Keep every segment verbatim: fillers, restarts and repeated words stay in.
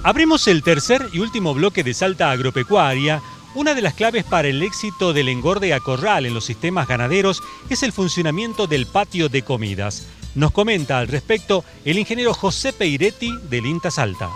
Abrimos el tercer y último bloque de Salta Agropecuaria. Una de las claves para el éxito del engorde a corral en los sistemas ganaderos es el funcionamiento del patio de comidas. Nos comenta al respecto el ingeniero José Peiretti del INTA Salta.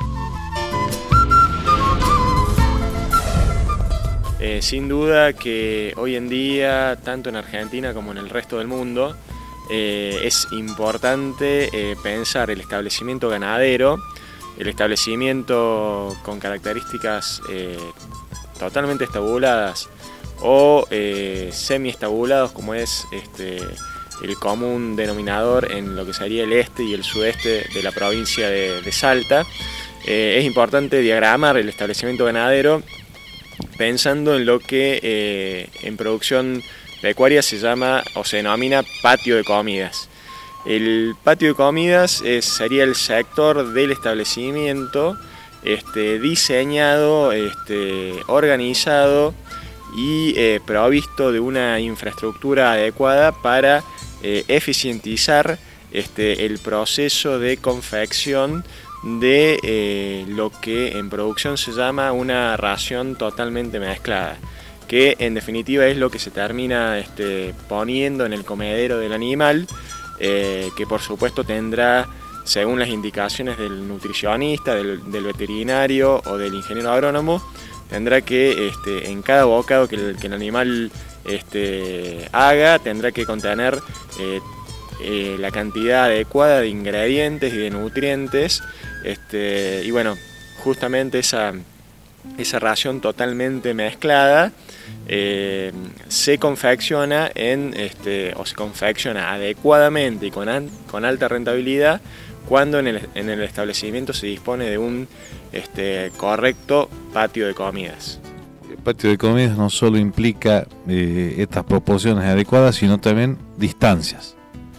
Eh, sin duda que hoy en día, tanto en Argentina como en el resto del mundo, eh, es importante eh, pensar el establecimiento ganadero, el establecimiento con características eh, totalmente estabuladas o eh, semi-estabulados, como es este, el común denominador en lo que sería el este y el sudeste de la provincia de, de Salta. Eh, es importante diagramar el establecimiento ganadero pensando en lo que eh, en producción pecuaria se llama o se denomina patio de comidas. El patio de comidas es, sería el sector del establecimiento este, diseñado, este, organizado y eh, provisto de una infraestructura adecuada para eh, eficientizar este, el proceso de confección de eh, lo que en producción se llama una ración totalmente mezclada, que en definitiva es lo que se termina este, poniendo en el comedero del animal, eh, que por supuesto tendrá, según las indicaciones del nutricionista, del, del veterinario o del ingeniero agrónomo, tendrá que este, en cada bocado que el, que el animal este, haga, tendrá que contener eh, eh, la cantidad adecuada de ingredientes y de nutrientes. Este, y bueno, justamente esa, esa ración totalmente mezclada eh, se confecciona en, este, o se confecciona adecuadamente y con, an, con alta rentabilidad cuando en el, en el establecimiento se dispone de un este, correcto patio de comidas. El patio de comidas no solo implica eh, estas proporciones adecuadas, sino también distancias.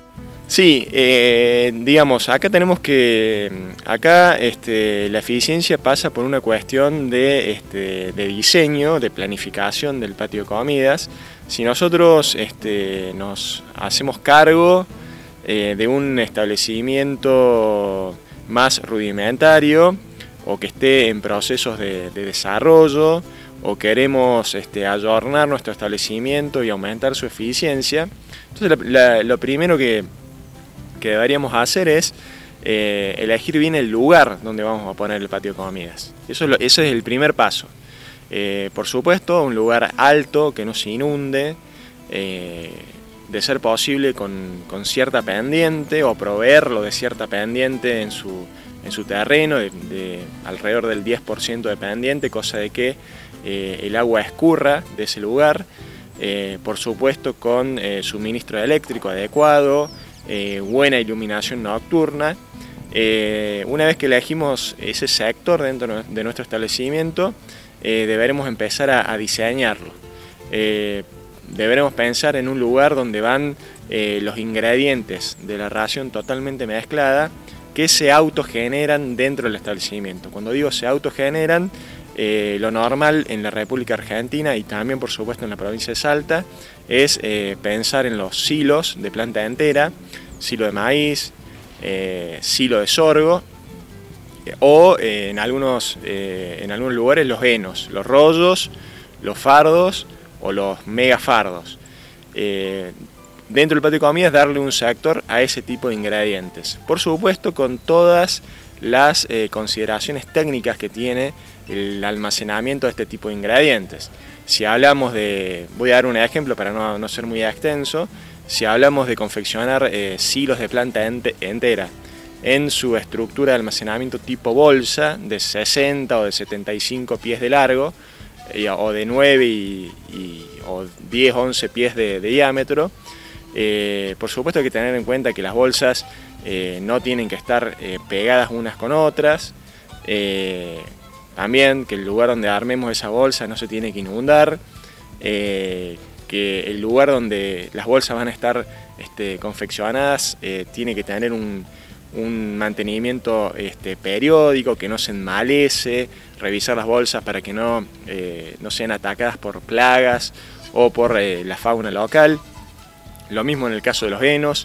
Sí, eh, digamos, acá tenemos que, acá este, la eficiencia pasa por una cuestión de, este, de diseño, de planificación del patio de comidas. Si nosotros este, nos hacemos cargo eh, de un establecimiento más rudimentario o que esté en procesos de, de desarrollo o queremos este, ayornar nuestro establecimiento y aumentar su eficiencia, entonces la, la, lo primero que que deberíamos hacer es eh, elegir bien el lugar donde vamos a poner el patio de comidas. Eso es lo, ese es el primer paso. Eh, por supuesto, un lugar alto, que no se inunde, eh, de ser posible con, con cierta pendiente o proveerlo de cierta pendiente en su, en su terreno, de, de alrededor del diez por ciento de pendiente, cosa de que eh, el agua escurra de ese lugar. Eh, por supuesto, con eh, suministro eléctrico adecuado, Eh, buena iluminación nocturna. Eh, una vez que elegimos ese sector dentro de nuestro establecimiento, eh, deberemos empezar a, a diseñarlo. Eh, deberemos pensar en un lugar donde van eh, los ingredientes de la ración totalmente mezclada que se autogeneran dentro del establecimiento. Cuando digo se autogeneran, eh, lo normal en la República Argentina y también por supuesto en la provincia de Salta es eh, pensar en los silos de planta entera, silo de maíz, eh, silo de sorgo eh, o eh, en, algunos, eh, en algunos lugares los henos, los rollos, los fardos o los megafardos. Eh, dentro del patio de comidas darle un sector a ese tipo de ingredientes. Por supuesto con todas las eh, consideraciones técnicas que tiene el almacenamiento de este tipo de ingredientes. Si hablamos de, voy a dar un ejemplo para no, no ser muy extenso, si hablamos de confeccionar eh, silos de planta ente, entera en su estructura de almacenamiento tipo bolsa de sesenta o de setenta y cinco pies de largo eh, o de nueve y, y, o diez, once pies de, de diámetro, eh, por supuesto hay que tener en cuenta que las bolsas eh, no tienen que estar eh, pegadas unas con otras, eh, también que el lugar donde armemos esa bolsa no se tiene que inundar, eh, que el lugar donde las bolsas van a estar este, confeccionadas eh, tiene que tener un, un mantenimiento este, periódico, que no se enmalece, revisar las bolsas para que no, eh, no sean atacadas por plagas o por eh, la fauna local. Lo mismo en el caso de los henos,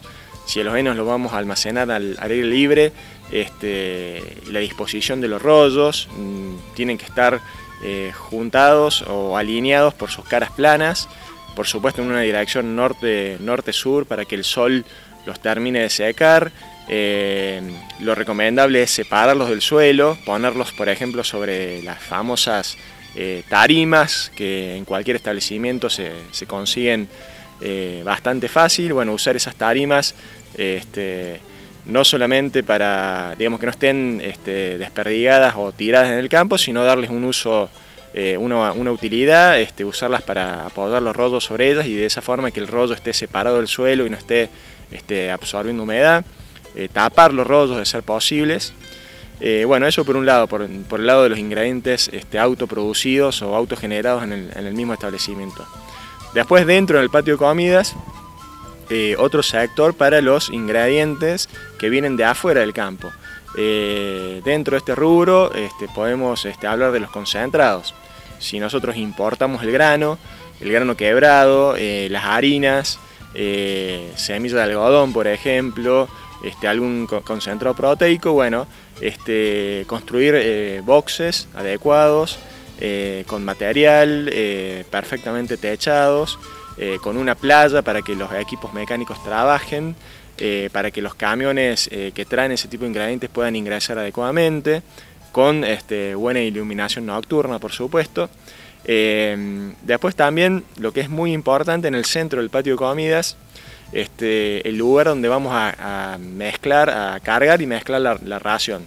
si los henos los vamos a almacenar al, al aire libre, este, la disposición de los rollos mmm, tienen que estar eh, juntados o alineados por sus caras planas, por supuesto en una dirección norte, norte-sur para que el sol los termine de secar. Eh, lo recomendable es separarlos del suelo, ponerlos por ejemplo sobre las famosas eh, tarimas que en cualquier establecimiento se, se consiguen eh, bastante fácil. Bueno, usar esas tarimas este, no solamente para, digamos, que no estén este, desperdigadas o tiradas en el campo, sino darles un uso, eh, una, una utilidad, este, usarlas para apoyar los rollos sobre ellas y de esa forma que el rollo esté separado del suelo y no esté este, absorbiendo humedad. Eh, tapar los rollos de ser posibles. Eh, bueno, eso por un lado, por, por el lado de los ingredientes este, autoproducidos o autogenerados en el, en el mismo establecimiento. Después, dentro del patio de comidas, eh, otro sector para los ingredientes que vienen de afuera del campo. Eh, dentro de este rubro este, podemos este, hablar de los concentrados. Si nosotros importamos el grano, el grano quebrado, eh, las harinas, eh, semilla de algodón, por ejemplo, Este, algún concentrado proteico, bueno, este, construir eh, boxes adecuados, eh, con material eh, perfectamente techados, eh, con una playa para que los equipos mecánicos trabajen, eh, para que los camiones eh, que traen ese tipo de ingredientes puedan ingresar adecuadamente, con este, buena iluminación nocturna, por supuesto. Eh, después también, lo que es muy importante en el centro del patio de comidas, Este, el lugar donde vamos a, a mezclar, a cargar y mezclar la, la ración.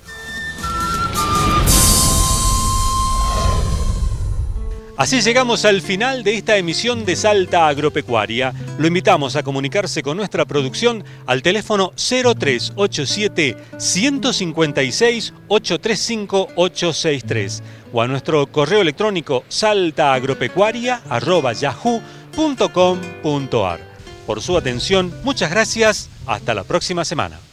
Así llegamos al final de esta emisión de Salta Agropecuaria. Lo invitamos a comunicarse con nuestra producción al teléfono cero tres ocho siete, uno cinco seis, ocho tres cinco, ocho seis tres o a nuestro correo electrónico saltaagropecuaria arroba yahoo punto com punto ar. Por su atención, muchas gracias. Hasta la próxima semana.